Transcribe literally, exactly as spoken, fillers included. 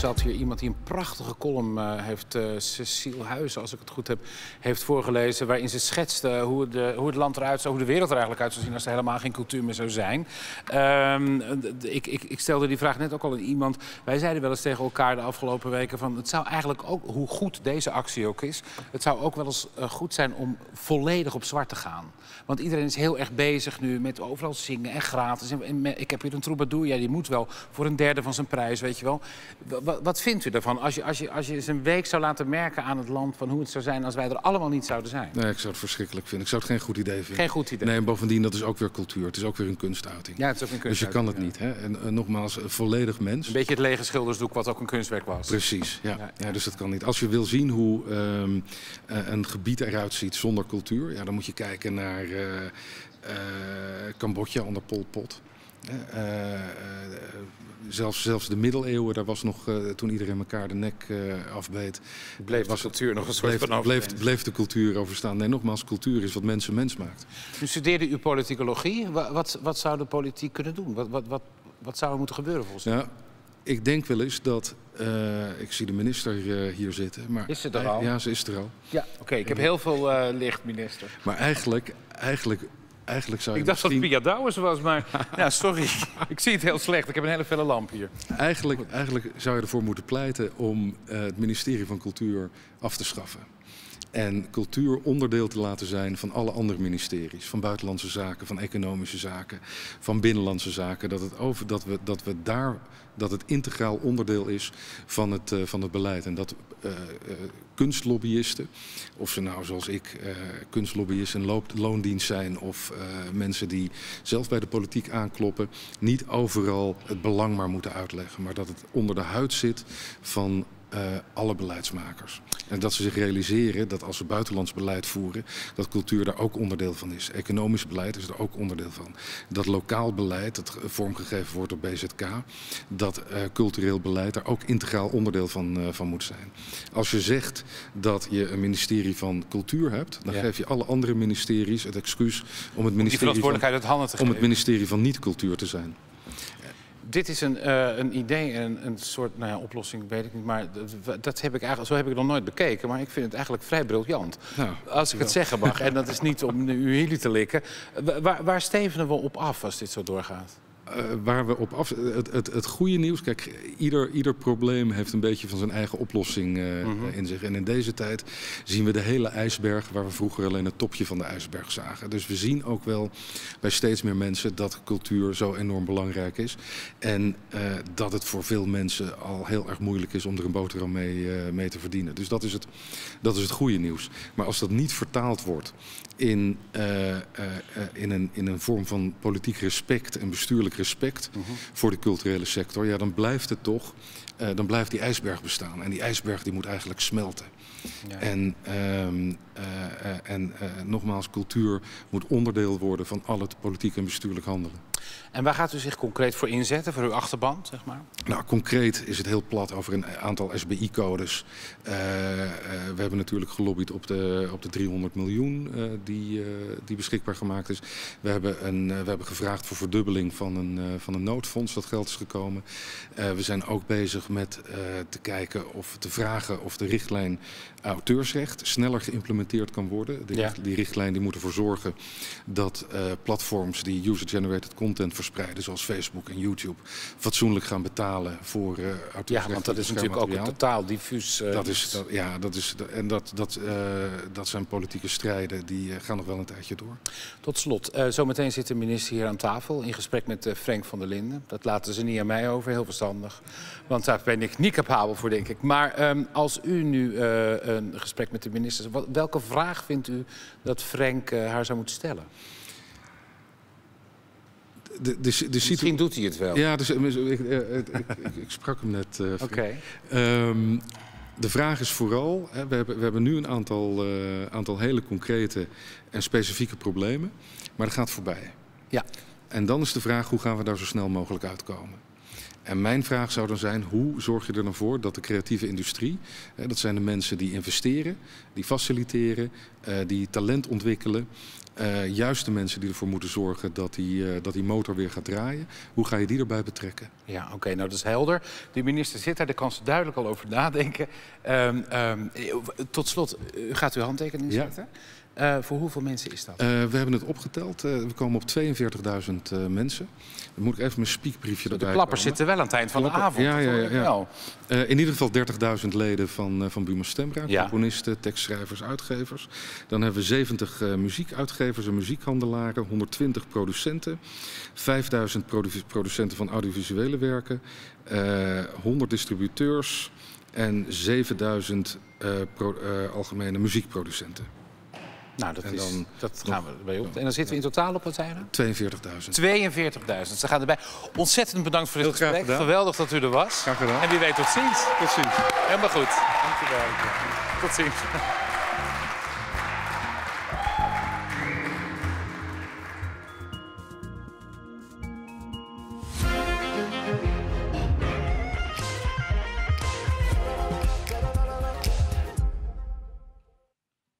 zat hier iemand die een prachtige column uh, heeft, uh, Cecile Huizen, als ik het goed heb, heeft voorgelezen, waarin ze schetste hoe, de, hoe het land eruit zou, hoe de wereld er eigenlijk uit zou zien als er helemaal geen cultuur meer zou zijn. Um, ik, ik, ik stelde die vraag net ook al aan iemand. Wij zeiden wel eens tegen elkaar de afgelopen weken van, het zou eigenlijk ook, hoe goed deze actie ook is, het zou ook wel eens uh, goed zijn om volledig op zwart te gaan. Want iedereen is heel erg bezig nu met overal zingen en gratis. En, en ik heb hier een troubadour, ja, die moet wel voor een derde van zijn prijs, weet je wel. Wat, wat vindt u daarvan? Als je, als, je, als je eens een week zou laten merken aan het land van hoe het zou zijn als wij er allemaal niet zouden zijn. Nee, ik zou het verschrikkelijk vinden. Ik zou het geen goed idee vinden. Geen goed idee. Nee, en bovendien, dat is ook weer cultuur. Het is ook weer een kunstuiting. Ja, het is ook een kunstuiting. Dus je kan het ja. niet. Hè? En uh, nogmaals, een volledig mens. Een beetje het lege schildersdoek wat ook een kunstwerk was. Precies, ja. Ja, ja, dus dat kan niet. Als je wil zien hoe um, uh, een gebied eruit ziet zonder cultuur, ja, dan moet je kijken naar uh, uh, Cambodja onder Pol Pot. Uh, uh, zelfs, zelfs de middeleeuwen, daar was nog, uh, toen iedereen elkaar de nek uh, afbeet. Bleef was de cultuur nog een soort bleef, van bleef, bleef de cultuur overstaan. Nee, nogmaals, cultuur is wat mensen mens maakt. U studeerde uw politicologie. Wat, wat, wat zou de politiek kunnen doen? Wat, wat, wat, wat zou er moeten gebeuren volgens u? Ja, ik denk wel eens dat, uh, ik zie de minister uh, hier zitten. Maar is ze er al? Ja, ze is er al. Ja, oké. Okay, ik heb heel veel uh, licht, minister. Maar eigenlijk, eigenlijk... Eigenlijk zou je ik dacht misschien... dat het Pia Douwes was, maar ja, sorry. Ik zie het heel slecht. Ik heb een hele felle lamp hier. Eigenlijk, eigenlijk zou je ervoor moeten pleiten om uh, het ministerie van Cultuur af te schaffen. En cultuur onderdeel te laten zijn van alle andere ministeries. Van Buitenlandse Zaken, van Economische Zaken, van Binnenlandse Zaken. Dat het, over, dat we, dat we daar, dat het integraal onderdeel is van het, uh, van het beleid. En dat uh, uh, kunstlobbyisten, of ze nou zoals ik uh, kunstlobbyisten in loondienst zijn, of uh, mensen die zelf bij de politiek aankloppen, niet overal het belang maar moeten uitleggen. Maar dat het onder de huid zit van Uh, alle beleidsmakers. En dat ze zich realiseren dat als ze buitenlands beleid voeren, dat cultuur daar ook onderdeel van is. Economisch beleid is er ook onderdeel van. Dat lokaal beleid, dat vormgegeven wordt door B Z K, dat uh, cultureel beleid daar ook integraal onderdeel van, uh, van moet zijn. Als je zegt dat je een ministerie van cultuur hebt, dan ja. geef je alle andere ministeries het excuus om het ministerie, om van, uit handen te om het ministerie van niet-cultuur te zijn. Dit is een, uh, een idee en een, een soort nou ja, oplossing, weet ik niet. Maar dat, dat heb ik eigenlijk, zo heb ik het nog nooit bekeken. Maar ik vind het eigenlijk vrij briljant. Nou, als ik het zeggen mag. En dat is niet om uw hielen te likken. Waar, waar stevenen we op af als dit zo doorgaat? Uh, waar we op af... Het, het, het goede nieuws... Kijk, ieder, ieder probleem heeft een beetje van zijn eigen oplossing uh, mm-hmm. in zich. En in deze tijd zien we de hele ijsberg, waar we vroeger alleen het topje van de ijsberg zagen. Dus we zien ook wel bij steeds meer mensen dat cultuur zo enorm belangrijk is. En uh, dat het voor veel mensen al heel erg moeilijk is om er een boterham mee, uh, mee te verdienen. Dus dat is, het, dat is het goede nieuws. Maar als dat niet vertaald wordt in, uh, uh, in, een, in een vorm van politiek respect en bestuurlijk respect uh-huh. voor de culturele sector, ja, dan blijft het toch, uh, dan blijft die ijsberg bestaan. En die ijsberg die moet eigenlijk smelten. Ja. En, um, uh, uh, en uh, nogmaals, cultuur moet onderdeel worden van al het politiek en bestuurlijk handelen. En waar gaat u zich concreet voor inzetten, voor uw achterban, zeg maar? Nou, concreet is het heel plat over een aantal S B I-codes. Uh, uh, we hebben natuurlijk gelobbyd op de, op de driehonderd miljoen uh, die, uh, die beschikbaar gemaakt is. We hebben, een, uh, we hebben gevraagd voor verdubbeling van een, uh, van een noodfonds. Dat geld is gekomen. Uh, we zijn ook bezig met uh, te kijken of te vragen of de richtlijn auteursrecht sneller geïmplementeerd kan worden. Die, ja. die richtlijn die moet ervoor zorgen dat uh, platforms die user-generated content verspreiden, zoals Facebook en YouTube, fatsoenlijk gaan betalen voor uh, auteursrecht. Ja, want dat is natuurlijk ook een totaal diffuus. Uh, dat is, dat, ja, dat is, en dat, dat, uh, dat zijn politieke strijden die uh, gaan nog wel een tijdje door. Tot slot, uh, zometeen zit de minister hier aan tafel in gesprek met uh, Frank van der Linden. Dat laten ze niet aan mij over, heel verstandig. Want daar ben ik niet capabel voor, denk ik. Maar um, als u nu uh, een gesprek met de minister, wat, welke vraag vindt u dat Frank uh, haar zou moeten stellen? De, de, de Misschien doet hij het wel. Ja, dus, ik, ik, ik, ik sprak hem net. Uh, Oké. Okay. Um, de vraag is vooral, hè, we, hebben, we hebben nu een aantal, uh, aantal hele concrete en specifieke problemen, maar dat gaat voorbij. Ja. En dan is de vraag, hoe gaan we daar zo snel mogelijk uitkomen? En mijn vraag zou dan zijn, hoe zorg je er dan voor dat de creatieve industrie, hè, dat zijn de mensen die investeren, die faciliteren, uh, die talent ontwikkelen, uh, juist de mensen die ervoor moeten zorgen dat die, uh, dat die motor weer gaat draaien. Hoe ga je die erbij betrekken? Ja, oké, okay, nou dat is helder. De minister zit daar, daar kan ze duidelijk al over nadenken. Um, um, tot slot, u gaat uw handtekening zetten. Ja. Uh, voor hoeveel mensen is dat? Uh, we hebben het opgeteld. Uh, we komen op tweeënveertigduizend uh, mensen. Dan moet ik even mijn speakbriefje erbij De klappers komen. zitten wel aan het eind van Klapper. de avond. Ja, ja, ja, ja. Uh, in ieder geval dertigduizend leden van, uh, van Buma Stemra. Ja. Componisten, tekstschrijvers, uitgevers. Dan hebben we zeventig uh, muziekuitgevers en muziekhandelaren. honderdtwintig producenten. vijfduizend produ- producenten van audiovisuele werken. Uh, honderd distributeurs. En zevenduizend uh, pro- uh, algemene muziekproducenten. Nou, dat, en is, dan dat gaan we erbij op. En dan zitten we in totaal op wat zijn er? tweeënveertigduizend. tweeënveertigduizend. Ze gaan erbij. Ontzettend bedankt voor dit Heel graag gesprek. gedaan. Geweldig dat u er was. Graag gedaan. En wie weet tot ziens. Tot ziens. Helemaal goed. Dank u wel. Tot ziens.